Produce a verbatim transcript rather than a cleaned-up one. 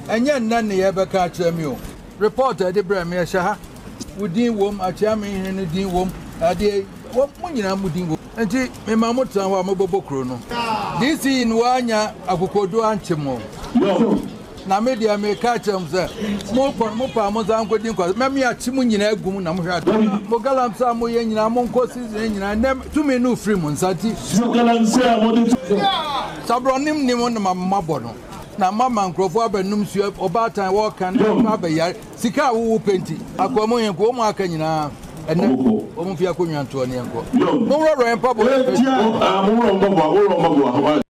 enye nna ne ye be ka kire mi o reporter de bra me hye ha wudin wom achia me hene ne din wom ade wom munyina mudin wom enti me ma motan ho amobobbo kro no this in wanya akokodo anchemo na media me ka chem se mo pon mo pa mo zan ko din ko me me achi munyina agum na mo hwa mo galam sa mo ye nyina mo nko season nyina nem to me no free mo nsati galam sa mo de sabronim ni mo na mabbo no na mama nkrofo abanum su obatan wo kan na abayar sika wo penti akwamo yen ko mo aka nyina ene o mo fi akonwa nto ne enko mo ro ro en pabo mo ro mo bo mo ro mo bo